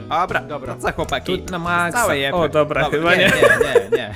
Dobra, co chłopaki? Tu na maksa. Całe jeby. O, dobra, chyba nie. Nie.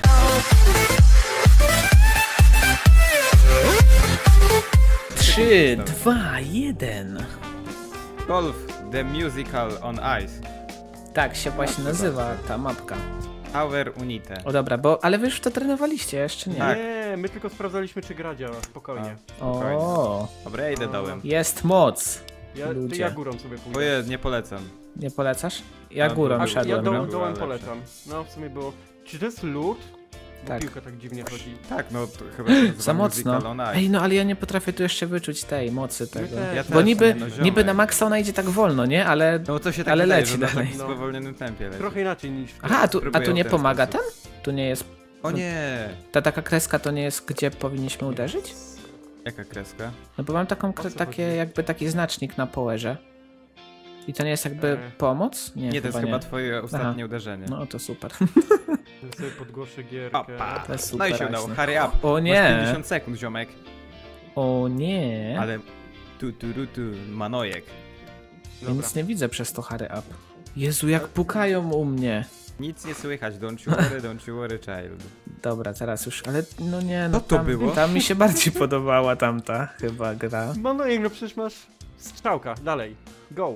Trzy, 2, 1. Golf The Musical on Ice. Tak się właśnie nazywa ta mapka. Power Unite. O dobra, ale wy już to trenowaliście, jeszcze nie. Tak. Nie, my tylko sprawdzaliśmy, czy gra działa. Spokojnie. O, Dobra, ja idę dołem. jest moc. To ludzie. ja górą sobie pójdę. Oje, nie polecam. Nie polecasz? Ja No, górą a Ja szedłem. dobra. no. dołem Lepsze. polecam. No, w sumie było... Czy to jest lód? Bo Tak. piłka tak dziwnie chodzi. Tak, no to chyba się nazywa Za mocno. Musical on Ice. Ej, no ale ja nie potrafię tu jeszcze wyczuć tej mocy tego. też. Ja Bo też, niby, no, ziomek. niby na maksa ona idzie tak wolno, nie? Ale... No to się tak ale wydaje, leci że na dalej. takim No. spowolnionym tempie leci. Trochę inaczej niż... Aha, a tu Spróbuję nie w ten pomaga sposób. ten? Tu nie jest... O nie! Ta taka kreska to nie jest, gdzie powinniśmy uderzyć? Jaka kreska? No bo mam taką, co takie chodzi? jakby taki znacznik na powerze. I to nie jest jakby pomoc? Nie, to jest chyba nie. twoje ostatnie uderzenie. No to super. Ja sobie podgłoszę gierkę. Opa! To jest No i super. się udało, Aśny. hurry up! O Masz nie! 50 sekund, ziomek. O nie! Ale... Tu, manojek. Ja Dobra. nic nie widzę przez to hurry up. Jezu, jak pukają u mnie. Nic nie słychać, don't you worry, child. Dobra, teraz już, ale no nie, no Co to tam, było? tam mi się bardziej podobała tamta chyba gra. No przecież masz strzałka. Dalej. Go.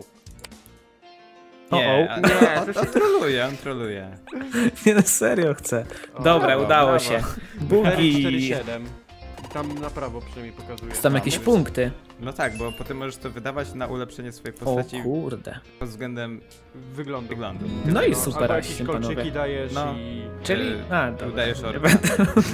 Nie, Nie, on to się- on troluje. Nie, no serio chcę. O, Dobra, brawo, udało brawo. się. Bugi! 4-7. Tam na prawo przynajmniej pokazuje. Są jakieś punkty. No tak, bo potem możesz to wydawać na ulepszenie swojej O postaci kurde. pod względem Wyglądu. wyglądu. No i No, super, albo jakieś Aśny, kolczyki panowie. dajesz No. i... Czyli... A, tu dobra, dajesz nie orba. będę,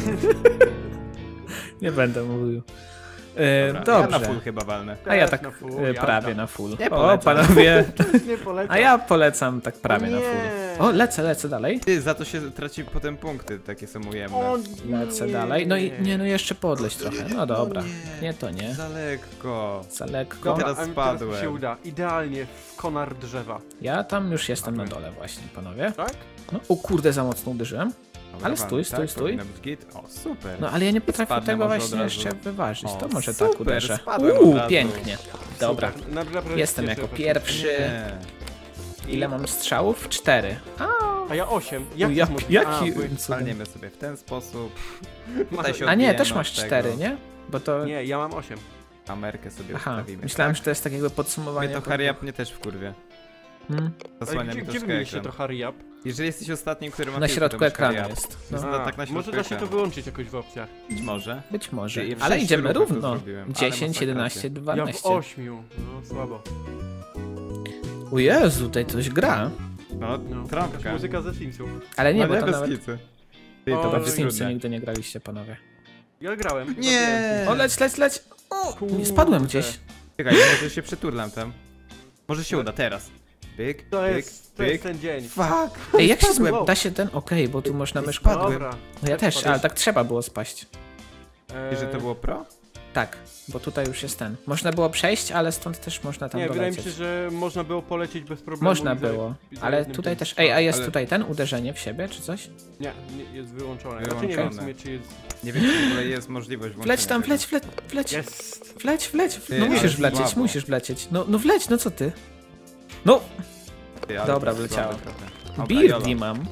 nie będę mówił. Ja Dobrze. na full chyba walnę. A ja Też tak na full, prawie jazda. na full. Nie O, polecam. panowie. Nie polecam. A ja polecam tak prawie O na nie. full. O, lecę dalej. Ty, za to się traci potem punkty, takie są ujemne. O, Lecę nie. dalej. No i nie, no jeszcze podleć trochę. No dobra. nie. Nie, to nie. Za lekko. Za lekko. Dobra, Teraz a mi spadłem. Teraz mi się uda. Idealnie w konar drzewa. Ja tam już jestem na Okej. dole właśnie, panowie. Tak? No, o kurde, za mocno uderzyłem. Dobra, Ale walnę, stój. powinno być git. O, super. No, ale ja nie potrafię Spadnę tego może właśnie od razu. jeszcze wyważyć. O, To może super, tak uderzę. spadłem od razu. Pięknie. Dobra. Super. Naprawdę Jestem cieszę jako się. pierwszy. Nie. Ile mam strzałów? 4. A ja 8. Jak Ja, to jest jaki... możliwe? cudem. Walniemy sobie w ten sposób. A, Tutaj się A nie, odbijemy też od masz tego. 4, nie? Bo to... Nie, ja mam 8. Kamerkę sobie Aha, ustawimy. myślałem, tak? że to jest takiego Mnie podsumowania. to hurry up mnie też wkurwie. Hmm? Zasłania Ale mi gdzie wy troszkę mieliście ekran. to hurry up? Jeżeli jesteś ostatnim, który ma Na piłkę, środku to masz hurry ekranu up. jest. Jest No, tak na środku może da się to ekranu. wyłączyć jakoś w opcjach. Być może. być może. I w Ale 6 idziemy ruchów to równo. zrobiłem, ale 10, masakra 11, się. Ja w 12. 8. No słabo. O Jezu, tutaj coś gra. No, No. trąbka. Muzyka ze Simsów. Ale nie, No bo to bez nawet... kitu. Ty, O, to W będzie Simsy trudne. nigdy nie graliście, panowie. Ja grałem. Nie! O, leć! O, Kurde. spadłem gdzieś. Czekaj, może się przyturlam tam. Może się uda teraz. Pyk, To pyk, jest pyk. ten dzień. Fuck! Ej, jak się Spadłem. da się ten... Okej, bo tu można myszką... Spadłem. Dobra. No ja też, ale tak trzeba było spaść. I że to było pro? Tak, bo tutaj już jest ten. Można było przejść, ale stąd też można tam Nie, wydaje mi dolecieć. się, że można było polecieć bez problemu. Można i za- było, i za ale jednym tutaj tym. też... Ej, a jest Ale- tutaj ten? Uderzenie w siebie, czy coś? Nie, jest wyłączone. Znaczy nie wiem w Wyłączone. sumie, czy jest... Nie wiem, czy w ogóle jest możliwość włączenia Wleć tam, tego. wleć! Jest! Wleć! Ty, No ale musisz wlecieć, słabo. musisz wlecieć. No wleć, no co ty? No! Ty, ale Dobra, to jest wleciałem. słabe trochę. Dobra, Birdie jolo. mam.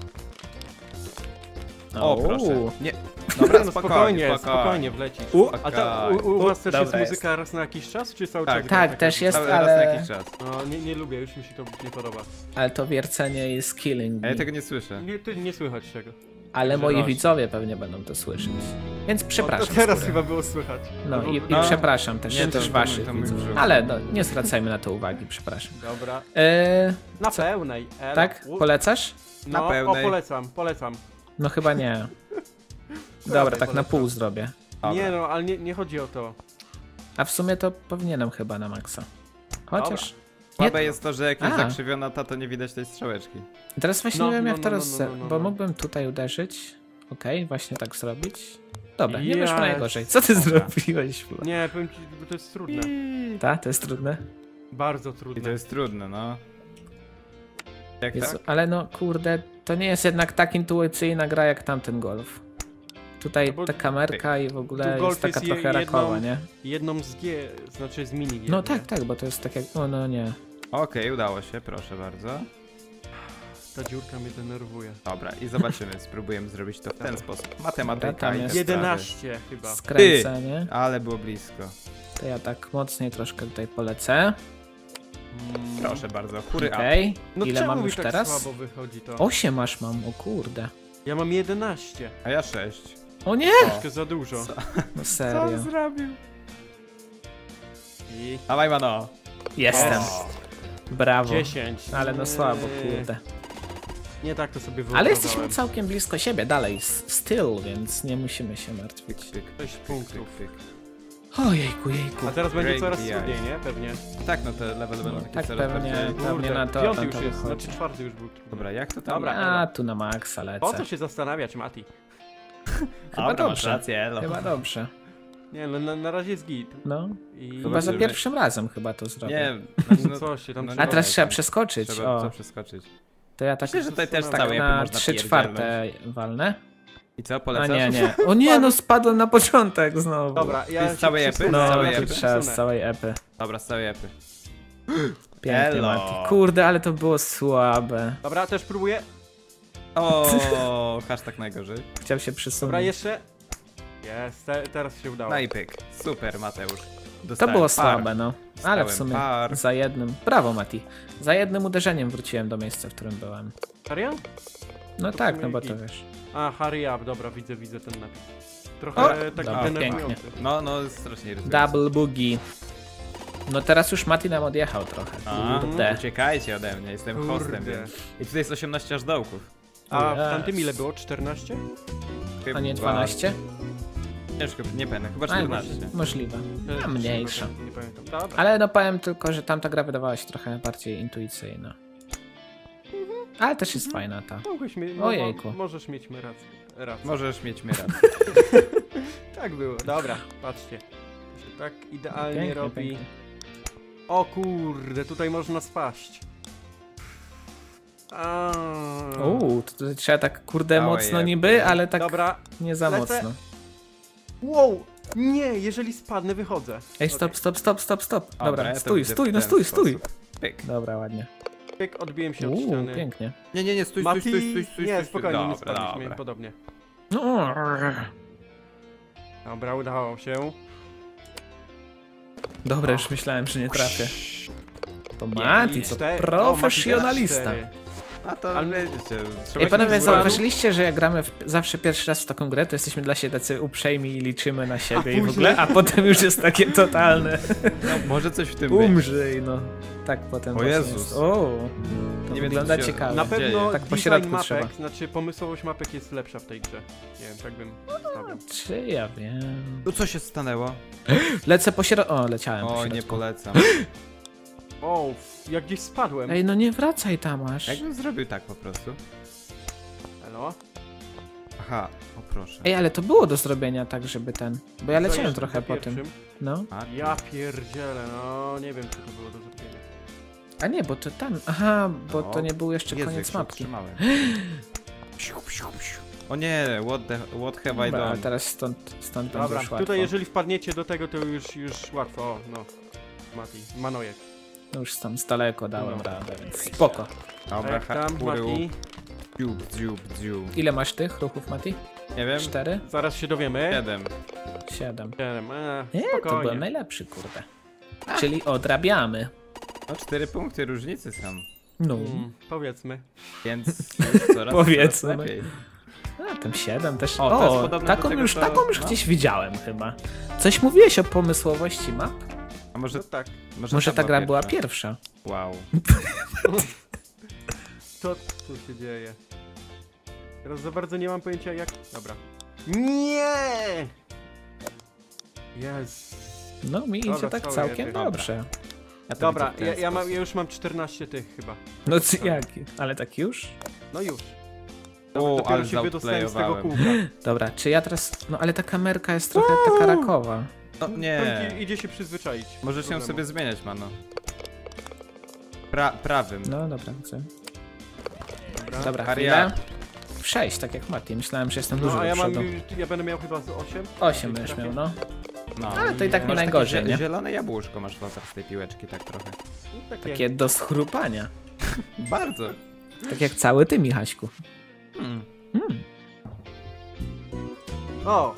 O, proszę. Nie. Dobra, No spokojnie, spokojnie wlecisz. U, A ta, u was też Dobra jest jest. muzyka raz na jakiś czas, czy cały Tak, czas? Tak, gra też taka? jest, Cały raz na ale... jakiś czas. No, nie lubię, już mi się to nie podoba. Ale to wiercenie jest killing A ja me. tego nie słyszę. Nie słychać tego. Ale moi Żerości. widzowie pewnie będą to słyszeć. Więc przepraszam. To teraz z góry. chyba było słychać. No i No. przepraszam też, Nie, to- też to- waszych to mój widzów. brzuch. Ale no, nie zwracajmy na to uwagi, przepraszam. Dobra. Na Co? pełnej. Elo. Tak? Polecasz? Na No, pełnej. polecam. No chyba nie. Dobra, tak na pół zrobię. Dobra. Nie no, ale nie chodzi o to. A w sumie to powinienem chyba na maksa. Chociaż... Słabe jest to, że jak jest A. zakrzywiona ta, to nie widać tej strzałeczki. Teraz właśnie No, nie wiem no, jak no, teraz... no, no, no, Bo no. mógłbym tutaj uderzyć. Okej, właśnie tak zrobić. Dobra, nie wyszło Yes. najgorzej. Co ty zrobiłeś, Flo? Nie, powiem ci, bo to jest trudne. Tak, to jest trudne. Bardzo I to trudne. jest trudne, no. Jak Jezu, tak? ale no kurde, to nie jest jednak tak intuicyjna gra jak tamten golf. Tutaj No bo ta kamerka i w tu ogóle golf jest taka jest trochę rakowa, jedną- nie? Jedną z G, znaczy z mini G. No nie? tak, bo to jest tak jak... O no nie. Okej, udało się, proszę bardzo. Ta dziurka mnie denerwuje. Dobra, i zobaczymy, spróbujemy zrobić to w ten sposób. Matematyka Tam i te jest. sprawy. 11 chyba. Skręcenie. Ale było blisko. To ja tak mocniej troszkę tutaj polecę. Proszę bardzo, hury up. Okej. No Ile czemu mam mi już tak teraz? słabo wychodzi to? 8 aż mam, o kurde. Ja mam 11. A ja 6. O nie! Troszkę za dużo. No serio. zrobił? I Dawaj, mano. Jestem. O. Brawo. 10. Ale no słabo, kurde. Nie tak to sobie Ale wyobrażałem. jesteśmy całkiem blisko siebie dalej, still, więc nie musimy się martwić. Pyk, pyk, 6 punktów. pyk. Ojejku, jejku. A teraz będzie Great coraz DI. trudniej, nie? Pewnie. Tak, no te level będą takie Tak coraz pewnie, bardziej... pewnie na to, piąty na już to jest, wychodzi. znaczy czwarty już był trudny. Dobra, jak to tam? Dobra. A, tu na maksa Po co lecę. się zastanawiać, Mati? Chyba Dobra, masz dobrze. rację, elo. Chyba dobrze. Nie, no na razie jest git. No, I... chyba za Zobaczymy. pierwszym razem chyba to zrobię. Nie, znaczy, No co się tam no A trzeba- teraz trzeba przeskoczyć. trzeba O, to przeskoczyć. to ja tak, Myślę, że tutaj też tak całe tak jakby na można 3/4 walnę. I co, A polecasz? nie, nie. O nie, no spadłem na początek znowu. Dobra, ja z się całej epy? przesunę. No, całej tu epy? trzeba z Przesunę. całej epy. Dobra, z całej epy. Pięknie, Elo. Mati. Kurde, ale to było słabe. Dobra, też próbuję. O, hashtag najgorzej. Chciał się przysunąć. Dobra, jeszcze. Jest, teraz się udało. No i pyk. Super, Mateusz. To Dostałem było par. słabe, no. Ale w Dostałem sumie par. za jednym. Brawo, Mati. Za jednym uderzeniem wróciłem do miejsca, w którym byłem. Serio? No To tak, w no sumie bo to git. wiesz. A, hurry up, dobra, widzę ten napis. Trochę O, taki dobra, denerwujący. No, strasznie irytujące. Double boogie. No teraz już Mati nam odjechał trochę. A, Kurde. uciekajcie ode mnie, jestem Kurde. hostem, więc... I tutaj jest 18 aż dołków. A w Yes. tamtym ile było? 14? A nie Chyba- 12? Ciężko, nie pamiętam, chyba Ale 14. możliwe. A mniejsza. Nie pamiętam. Dobra. Ale no powiem tylko, że tamta gra wydawała się trochę bardziej intuicyjna. Ale też jest fajna ta. Mogłeś mieć, Ojejku. możesz mieć rację. Możesz mieć rację. Tak było. Dobra, patrzcie. To się tak idealnie Pięknie, robi. pięknie. O kurde, tutaj można spaść. A. To tutaj trzeba tak kurde Całe mocno jebie. niby, ale tak Dobra. nie za lecę. mocno. Wow! Nie, jeżeli spadnę, wychodzę. Ej, stop. Dobra, ja to stój, widzę stój, w no ten stój. sposób. Pyk. Dobra, ładnie. Jak odbiłem się od ściany. Pięknie. Nie, stój, Mati... stój. Nie, spokojnie, nie Dobra, spadliśmy dobra. podobnie. No, Dobra, udało się. dobra, już myślałem, że nie trafię. To I Mati, co cztery- profesjonalista. O, Mati, 4. A to Ale- wiecie, trzeba Ej, się panowie, nie zauważyliście, że jak gramy zawsze pierwszy raz w taką grę, to jesteśmy dla siebie tacy uprzejmi i liczymy na siebie i w później- ogóle, a potem już jest takie totalne Może coś w tym być. umrzyj, no. Tak potem O właśnie Jezus. jest. O, to Nie wiem, wygląda co się- ciekawe. Na dzieje. pewno Tak po design środku mapek, trzeba. znaczy pomysłowość mapek jest lepsza w tej grze. Nie wiem, tak bym stawiał. Czy ja wiem. Tu co się stanęło? Lecę po środku. O, leciałem po Oj, nie środku. polecam. O, ja gdzieś spadłem. Ej, no nie wracaj tam aż. Jakbym zrobił tak po prostu. Elo? Aha, o proszę. Ej, ale to było do zrobienia tak, żeby ten... Bo ja Co leciałem jeszcze trochę za po tym. pierwszym? No. A, Ja pierdzielę, no nie wiem, czy to było do zrobienia. A nie, bo to tam... Aha, bo No. to nie był jeszcze Jezu, jak koniec się mapki. utrzymałem. O nie, what have I Dobra, ale done? teraz stąd będzie Dobra, już łatwo. tutaj jeżeli wpadniecie do tego, to już łatwo. O, no. Mati, Manojek. No już tam z daleko dałem No. radę, więc spoko. Dobra, Jak tam, huru, Mati? dziób. Ile masz tych ruchów, Mati? Nie wiem, 4? Zaraz się dowiemy. 7. 7. 7. Nie, to byłem Spokojnie. najlepszy, kurde. Czyli odrabiamy. No 4 punkty różnicy są. No. Powiedzmy. Więc coraz, Powiedzmy. coraz lepiej. A, tam 7 też. O, to jest O, podobne do taką tego, już, co- taką już no. gdzieś widziałem chyba. Coś mówiłeś o pomysłowości map? A może, No tak. Może ta gra była pierwsza. Wow. Co tu się dzieje? Teraz za bardzo nie mam pojęcia jak... Dobra. Nie! Jest. No mi Dobra, idzie tak całe całkiem jedy. dobrze. Ja to Dobra, widzę w ten ja sposób. już mam 14 tych chyba. No jaki? Ale tak już? No już. O, Dopiero ale się wydostałem z tego zautplayowałem. kółka. Dobra, czy ja teraz... No ale ta kamerka jest trochę taka rakowa. No nie. Idzie się przyzwyczaić. Możesz ją Problemu. sobie zmieniać, mano. Prawym. No dobra, widzę. Dobra, Aria. chwilę. 6, tak jak Mati. Myślałem, że jestem No dużo a do ja mam, przodu. ja będę miał chyba z 8. 8 będziesz miał, no. No. Ale to i tak nie Masz takie najgorzej, nie? Zielone jabłuszko masz Lothar z tej piłeczki, tak trochę. Takie do schrupania. Bardzo. Tak jak cały ty, Michaśku. Hmm. O!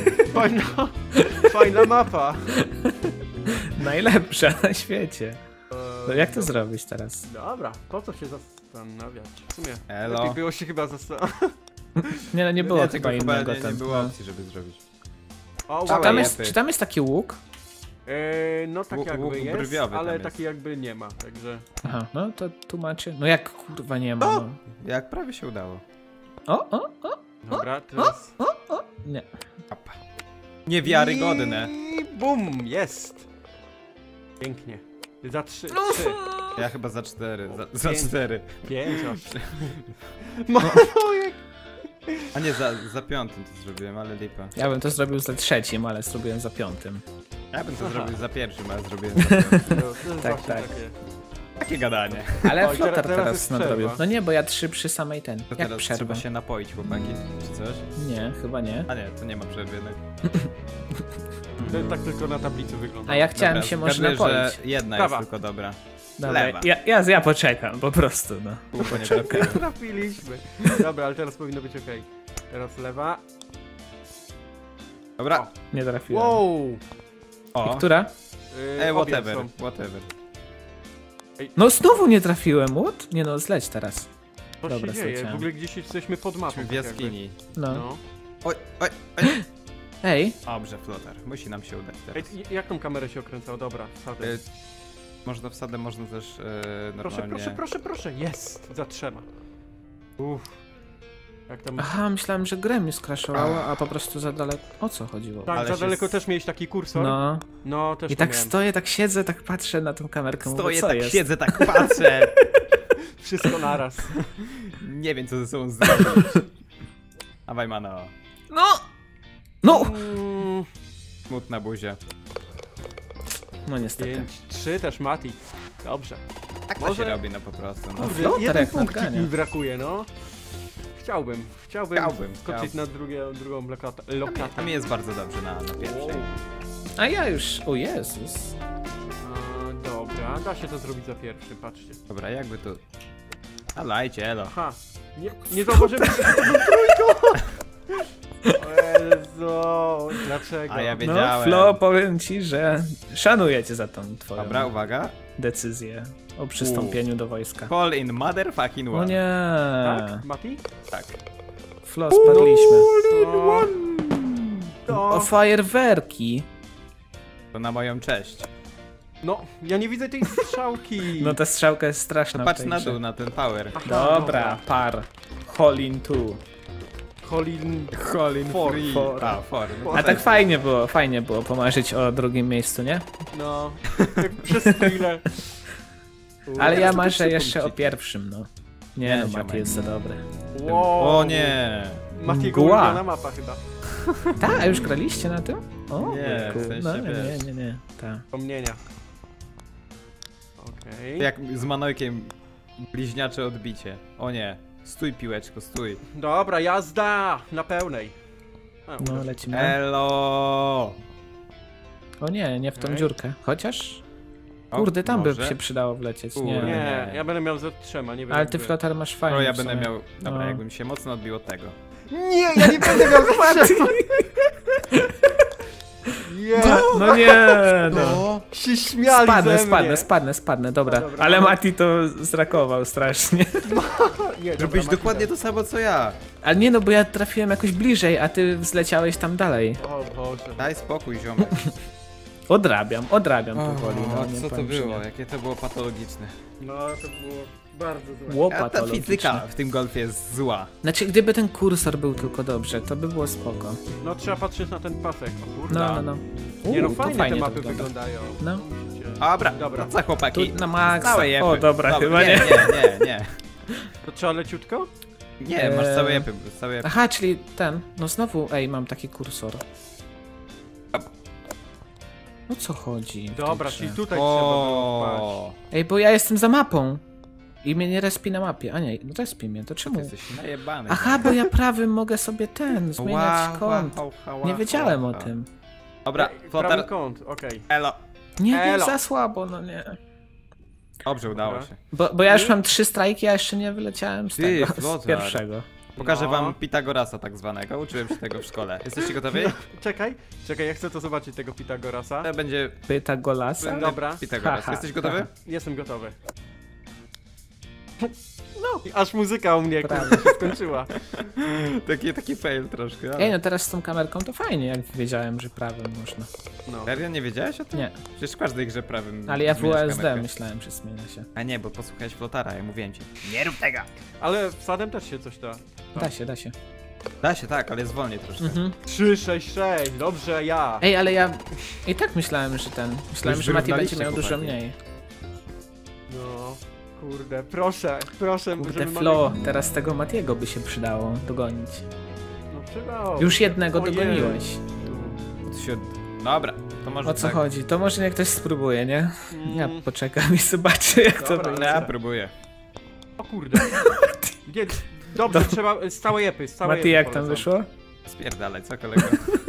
Fajna mapa. Najlepsza na świecie. No jak to zrobić teraz? Dobra, po co się zastanawiać? W sumie, Elo. lepiej było się chyba zastanawiać. Nie, no nie było tego chyba innego nie tam. było No. opcji, żeby zrobić. O, Całe uwaga. jepy. Czy tam jest taki łuk? No tak Łuk jakby jest, brwiowy ale tam taki jakby nie ma, także... Aha, no to tłumaczy. No jak kurwa nie ma. No. Jak prawie się udało. O. Dobra, teraz... Nie. Apa. Niewiarygodne. I bum, jest! Pięknie. Za 3, Ja chyba za 4. Za Pięć. 4. 5, A nie, za 5 to zrobiłem, ale lipa. Ja bym to zrobił za 3, ale zrobiłem za 5. Ja bym to Aha. zrobił za 1, ale zrobiłem za 5. Tak, tak. Takie gadanie. Ale Oj, flotar teraz teraz jest nadrobił. przerwa. No nie, bo ja 3 przy samej ten. To Jak teraz przerwa? trzeba się napoić, chłopaki, czy coś? Nie, chyba nie. A nie, to nie ma przerwy jednak. Tak tylko na tablicy wygląda. A ja chciałem Dobra, się może zgaduję, napoić. że jedna Prawa. jest tylko dobra. Dobra, lewa. ja poczekam, po prostu, no. Kurwa, nie trafiłem. Trafiliśmy. Dobra, ale teraz powinno być ok. Teraz lewa. Dobra. Nie trafiłem. Wow! O. Która? Obie Whatever, są. whatever. No znowu nie trafiłem, what? Nie no, zleć teraz. Co Dobra, się dzieje? zleciałem. W ogóle gdzieś jesteśmy pod mapą. W tak jakby. jaskini. No. No. Oj, oj, oj. Ej, Dobrze, flotar. Musi nam się udać Ej, teraz. jak tą kamerę się okręcało? Dobra, wsadzę. Y, Można wsadę, można też normalnie... Proszę. Jest! Zatrzyma. Uff. Jak tam... aha, myślałem, że grę mnie skraszowało, a po prostu za daleko. O co chodziło? Tak, ale za się daleko z- też miałeś taki kursor. No. No, też I tak miałem. stoję, tak siedzę, tak patrzę na tą kamerkę, mówię, Stoję, co tak jest? siedzę, tak patrzę. Wszystko naraz. Nie wiem, co ze sobą zrobić. Dawaj, mano. No! No! Mm, Smutna buzia. No niestety. 5-3 też Mati. Dobrze. Tak to Może- się robi, no po prostu. No. Kurde, flotar jeden jak punkcik nadgania. mi brakuje, no. Chciałbym skoczyć na drugą lokatę. A mi jest bardzo dobrze na pierwszej. A ja już, o Jezus. Dobra, da się to zrobić za pierwszy, patrzcie. Dobra, jakby to... A lajcie, elo. Aha, nie zauważyłem, że to był trójką. O Jezu, dlaczego? A ja No, wiedziałem. Flo, powiem ci, że szanuję cię za tą twoją Dobra, uwaga. decyzję o przystąpieniu do wojska. Call in motherfucking O one. nie! Tak, Mati? Tak. Flo, spadliśmy. O, O to... fajerwerki. To na moją cześć. No, ja nie widzę tej strzałki. No ta strzałka jest straszna. Patrz w tej na grze. dół, na ten power. Aha, Dobra, par. Holin 2. Colin... Call in For, free. for. A, for. No A tak fajnie było pomarzyć o drugim miejscu, nie? No, tak przez chwilę. Ale ja teraz to marzę trzy jeszcze o punkciki. pierwszym, no. Nie Nie, no, ziomek. Mati jest za dobry. Wow. O nie. Matiego Mgła. ulubiona mapa chyba. Tak, a już graliście na tym? O, Nie, cool. w sensie, No, wiesz. nie, tak. Wspomnienia. Okej. Jak z Manojkiem bliźniacze odbicie. O nie. Stój, piłeczko, stój. Dobra, jazda! Na pełnej. A, No, uda się. lecimy. Elo. O nie w tą Okej. dziurkę. Chociaż, O, kurde, tam by może? się przydało wlecieć. Kurde. Nie. Nie, ja będę miał ze trzema, nie wiem. Ale ty, jak wy. Flotar, masz fajnie. No ja w będę sumie. miał... Dobra, No. jakbym się mocno odbił od tego. Nie, ja nie będę miał ze trzema! No nie, no. Się śmiali ze mnie. Spadnę, dobra. Dobra, Ale no. Mati to zrakował strasznie. Nie, dobra, Robisz Mati dokładnie też. to samo, co ja. Ale nie no, bo ja trafiłem jakoś bliżej, a ty zleciałeś tam dalej. O Boże. Daj spokój, ziomek. Odrabiam powoli. No, nie co to powiem, że było? nie. Jakie to było patologiczne. No, to było bardzo złe. A ta Łopatologiczne. fizyka w tym golfie jest zła. Znaczy, gdyby ten kursor był tylko dobrze, to by było spoko. No, trzeba patrzeć na ten pasek. O kurde. No. Nie no, to fajnie te to mapy wygląda. wyglądają. No. Musicie- Dobra, Dobra. to co chłopaki? Tu na maksa. Całe jepy. O, dobra, chyba nie. Nie. To trzeba leciutko? Nie, masz całe jepy, całe jepy. Aha, czyli ten. No znowu, mam taki kursor. O co chodzi? w tej Dobra, grze? czyli tutaj trzeba było wpaść. O, Ej, bo ja jestem za mapą. I mnie nie respi na mapie. A nie, no respi mnie, to ty czemu? jesteś najebany. Aha, bo ja prawym mogę sobie zmieniać kąt. Nie wiedziałem o tym. Dobra, Prawy flotar, kąt, okej. elo. Nie, Elo. za słabo, no nie. Dobrze, udało Dobra. się. Bo ja już mam 3 strajki, a jeszcze nie wyleciałem z Ty, tego, z Flotar. pierwszego. Pokażę No. wam Pitagorasa tak zwanego, uczyłem się tego w szkole. Jesteście gotowi? Czekaj, ja chcę to zobaczyć, tego Pitagorasa. To będzie Pythagolasa? Dobra. Pitagoras. Haha. Jesteś gotowy? Jestem gotowy. No, aż muzyka u mnie, Prawie. kurde, się skończyła. Taki fail troszkę. Ej, no teraz z tą kamerką to fajnie, jak wiedziałem, że prawym można. No. Serio, nie wiedziałeś o tym? Nie, Przecież w każdej grze prawym ale ja zmieniasz WSD kamerkę. myślałem, że zmienia się. A nie, bo posłuchałeś Flotara, ja mówiłem ci. Nie rób tego! Ale wsadem też się coś da. Da się. Da się, tak, ale jest wolniej troszkę. Mhm. 3, 6, 6, dobrze, ja. Ej, ale ja i tak myślałem, że myślałem, Już że Mati będzie wyrównaliście, miał dużo chłopaki. mniej. No, kurde, proszę, Kurde, żeby Flo, teraz tego Matiego by się przydało dogonić. No przydało. Już jednego Ojej. dogoniłeś. Dobra, to może O co tak. chodzi? To może niech ktoś spróbuje, nie? Ja Mm. poczekam i zobaczę, jak to Dobra, będzie. Ale ja próbuję. O kurde. Nie, dobrze, trzeba z całej epy, z całej Mati, epy jak tam polecam. wyszło? Spierdalaj, co kolego?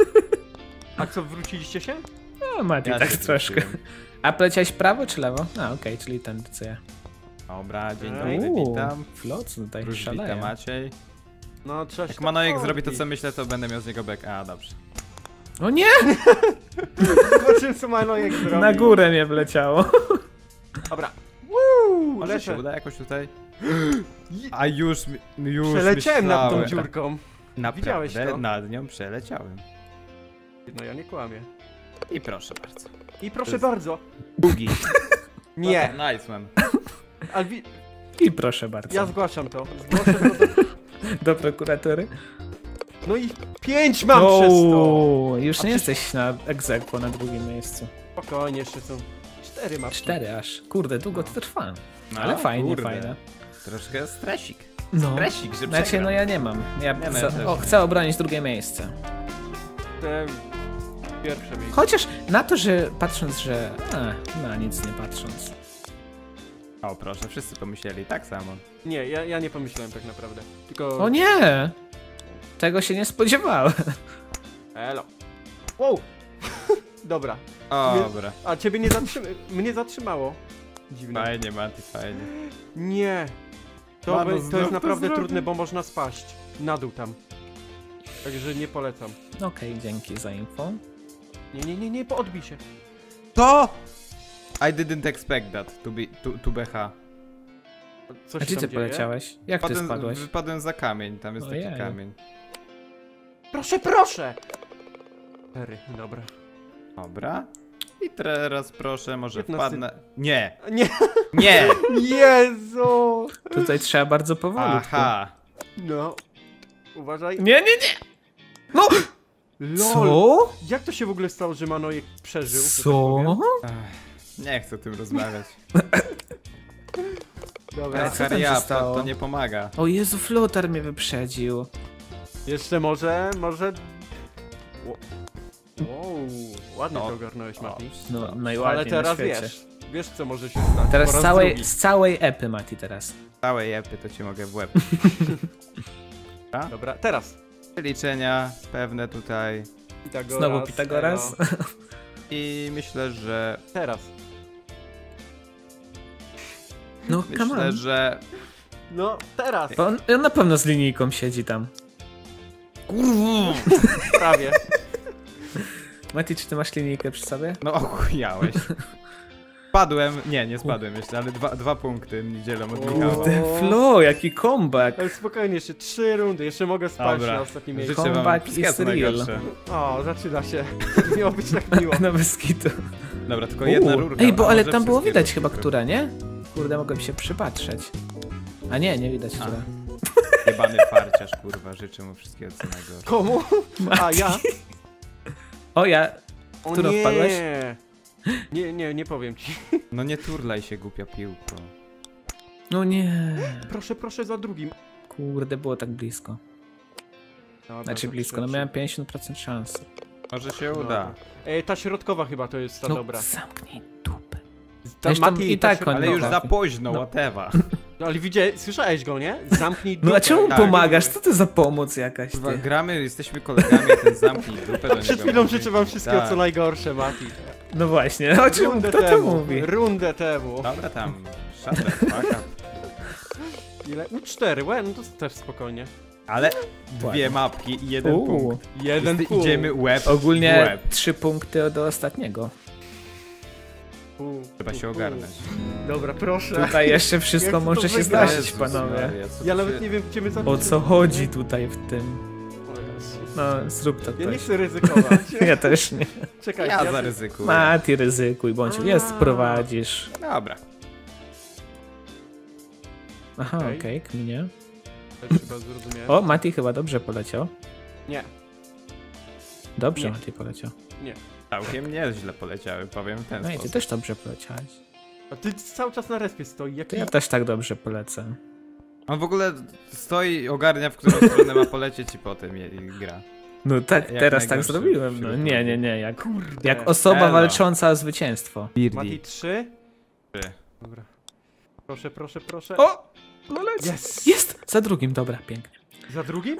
A co, wróciliście się? No, Mati, Ja tak się troszkę. wróciłem. A poleciałeś prawo czy lewo? A, okej, czyli ten, co ja. Dobra, dzień Ej. dobry, witam. Flo, co tutaj Róż szaleje. witam, Maciej. No, trzeba się Jak tak Manojek robi. zrobi to, co myślę, to będę miał z niego bek. A, dobrze. O nie! Zobaczymy, co Manojek zrobił. Na górę mnie wleciało. Dobra. Woo, Może lecę. się uda jakoś tutaj? A już Przeleciałem nad tą myślałem. dziurką. Naprawdę, Widziałeś to? nad nią przeleciałem. No ja nie kłamię. I proszę bardzo. I proszę To jest- bardzo. Bugi. Nie, Nice one. ale I proszę bardzo. ja zgłaszam to. Zgłoszę to do... Do prokuratury. No i 5 mam przez to. Już A nie przecież- jesteś na egzekwo na drugim miejscu. Spokojnie, jeszcze są 4 mam. 4 aż. Kurde, długo to trwa. No, Ale fajnie, kurde. fajne. Troszkę stresik. No. Stresik, że Znaczy, przegram. no ja nie mam. Ja Nie, no ja też nie. chcę obronić drugie miejsce. Te pierwsze miejsce. Chociaż na to, że patrząc, że... na nic nie patrząc. O proszę, wszyscy pomyśleli tak samo. Nie, ja nie pomyślałem tak naprawdę. Tylko... O nie! Tego się nie spodziewałem. Elo. Wow. Dobra. O, Nie- dobra. A ciebie nie mnie zatrzymało. Dziwne. Fajnie, Mati, fajnie. Nie. To, Mano, to znów jest to naprawdę zrobił. trudne, bo można spaść. Na dół tam. Także nie polecam. Okej, dzięki za info. Nie, odbij się. To! I didn't expect that to BH. Co A się gdzie tam ty dzieje? poleciałeś? Jak ty spadłeś? Wypadłem za kamień, tam jest Ojej. taki kamień. Proszę! 4, dobra. Dobra. I teraz proszę, może 15. wpadnę... Nie! Nie! Nie! Jezu! Tutaj trzeba bardzo powolutku. Aha! No. Uważaj. Nie! No! Lol. Co? Jak to się w ogóle stało, że Manojek przeżył? że tak Co? powiem? Nie chcę o tym rozmawiać. Dobra. Ale co tam się Hurry up, stało? to nie pomaga. O Jezu, Flotar mnie wyprzedził. Jeszcze może... Wow, ładnie No. to ogarnąłeś, Mati. No, To- najładniej Ale teraz na świecie. wiesz co może się stać. Teraz Po raz drugi. z całej epy, Mati, teraz. Całe jepy to ci mogę w łeb. Dobra, teraz. Liczenia pewne tutaj. Pitagoras. Znowu Pitagoras. Elo. I myślę, że... Teraz. No, come Myślę, on. że... No, teraz. Bo on na pewno z linijką siedzi tam. Prawie. Mati, czy ty masz linijkę przy sobie? No ochujałeś. Spadłem, nie spadłem jeszcze, ale dwa punkty mi dzielą od O. Michała. Kurde, Flo, jaki comeback. Ale spokojnie, jeszcze 3 rundy. Jeszcze mogę spać Dobra. na ostatnim miejscu. Życzę wam Comeback wszystkiego is co real. najgorsze. O, zaczyna się. Miało być tak miło. No bez kitu. Dobra, tylko jedna rurka. Ej, bo a ale może tam było wszystkie widać chyba, rurki. która, nie? Kurde, mogłem się przypatrzeć. A nie widać, która. Jebany farciarz, kurwa, życzę mu wszystkiego co najgorsze. Komu? A ja? O, ja... O Którą nie. wpadłeś? Nie powiem ci. No nie turlaj się, głupia piłko. No nie. Proszę za drugim. Kurde, było tak blisko. Dobra, Znaczy to blisko, no trzeci. miałem 50% szansy. Może się Dobra. uda. Ta środkowa chyba to jest ta No, dobra. zamknij dupę. Ta, Zresztą Mati, i ta tak środkowa. Ale już za trafi. późno, No. whatever. No, ale słyszałeś go, nie? Zamknij dupę. No a czemu tak. pomagasz? Co to za pomoc jakaś, Kurwa, ty? gramy, jesteśmy kolegami, a ten zamknij dupę do Przed niego chwilą mówi. życzę wam wszystkiego Tak. co najgorsze, Mati. No właśnie, o czym Rundę kto to temu, mówi? rundę temu. Dobra, tam. Szatę, faka. Ile? No 4, łe, no to też spokojnie. Ale dwie mapki i jeden punkt. Jeden Wszyscy punkt. idziemy łeb w Ogólnie łeb. 3 punkty do ostatniego. Trzeba się ogarnąć. Dobra, proszę. Tutaj jeszcze wszystko Jak to może się wygrać? zdarzyć, Jezus panowie. Maria, co Ja tu nawet się- nie wiem, gdzie my O zaczynamy. co chodzi tutaj w tym? O Jezus. No, zrób to Ja nie ktoś. chcę ryzykować. Ja też nie. Czekajcie, Ja zaryzykuję. Mati, ryzykuj, bądź A. jest, prowadzisz. Dobra. Aha, Okej. okej, kminie. Chyba zrozumiałem. O, Mati chyba dobrze poleciał. Nie, Dobrze Nie. Mati poleciał. nie. Całkiem nieźle poleciały, powiem w ten No i ty sposób. też dobrze poleciałeś. A ty cały czas na respie stoi, To jaki... ja też tak dobrze polecę. On w ogóle stoi i ogarnia, w którą stronę ma polecieć i potem i gra. No tak, Jak teraz tak najgorszy zrobiłem. No wśród nie, ludzi. nie, nie. Jak, Kurde. jak osoba Elo. walcząca o zwycięstwo. Mati 3? Trzy. Dobra. Proszę, proszę, proszę. O! No leci. Yes! Jest! Za drugim, dobra, pięknie. Za drugim?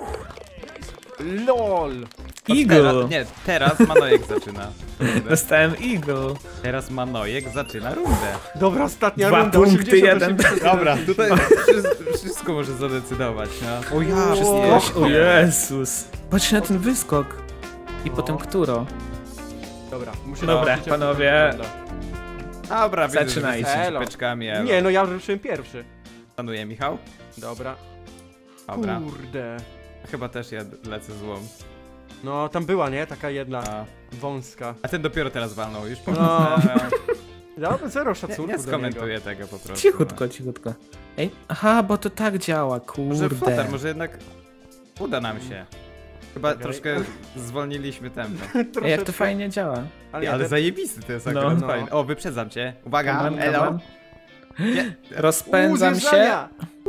LOL! Eagle! Teraz Manojek zaczyna rundę. Dostałem Eagle. Teraz Manojek zaczyna rundę. Dobra, ostatnia 2 runda. punkty, 80, jeden. 80. Dobra, tutaj wszystko może zadecydować, no. O ja, O Jezus. Patrz na ten wyskok. I No. potem któro. Dobra, muszę Dobra, zobaczyć, jak to panowie. wygląda. Dobra, widzę, że Zaczynajcie. jesteście Elo. peczkami, ale... Nie, no ja ruszyłem pierwszy. Szanuję, Michał? Dobra. Dobra. Kurde. Chyba też ja lecę złą. No, tam była, nie? Taka jedna A, wąska. a ten dopiero teraz walnął, już No. pomyślałem. Dałbym zero szacunku Nie do niego. skomentuję tego po prostu. Cichutko, cichutko. Ej, aha, bo to tak działa, Może flotar, kurde. może jednak uda nam się. Chyba Okej. troszkę zwolniliśmy tempo. Ej, jak to Troszeczkę, fajnie działa. Ale ten- zajebisty to jest No. akurat No. fajny. O, wyprzedzam cię. Uwaga, Come on, elo. come on. Nie, Rozpędzam się. Zjeżdżania!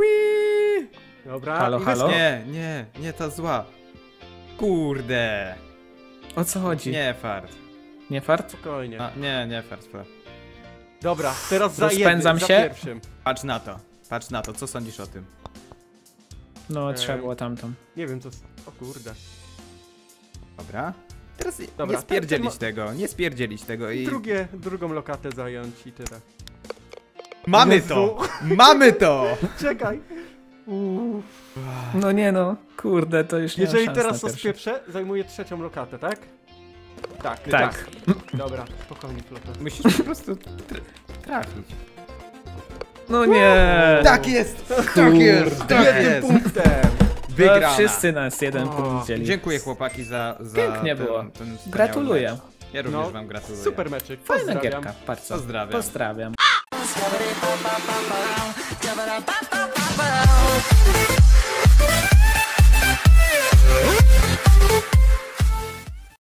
Dobra. Halo, i halo? nie, ta zła. Kurde. O co chodzi? Nie fart. Nie fart? Spokojnie. A, nie fart. Dobra, teraz za Rozpędzam jednym, się. za pierwszym. Patrz na to, co sądzisz o tym? No, trzeba było tamtą. Nie wiem co... O kurde. Dobra. Teraz Dobra, nie spierdzielić ten- tego, nie spierdzielić tego i... Drugą lokatę zająć i tyle. Mamy Jezu. to! Mamy to! Czekaj! Uff. No nie no, kurde, to już nie Jeżeli mam szans teraz na to pierwsze. spieprzę, zajmuję trzecią lokatę, tak? Tak. Tak. Dobra, spokojnie, flota. Musisz po prostu trafić. No nie. Tak jest! Kurde. Jednym punktem! No, Wygrana. wszyscy nas jeden O, punkt wzięli. Dziękuję chłopaki za Pięknie ten, było. ten wspaniały Gratuluję. mecz. Ja również No, wam gratuluję. Super meczyk, Fajna pozdrawiam. gierka, bardzo. Pozdrawiam. Pozdrawiam. Ba-ba-ba-ba-ba.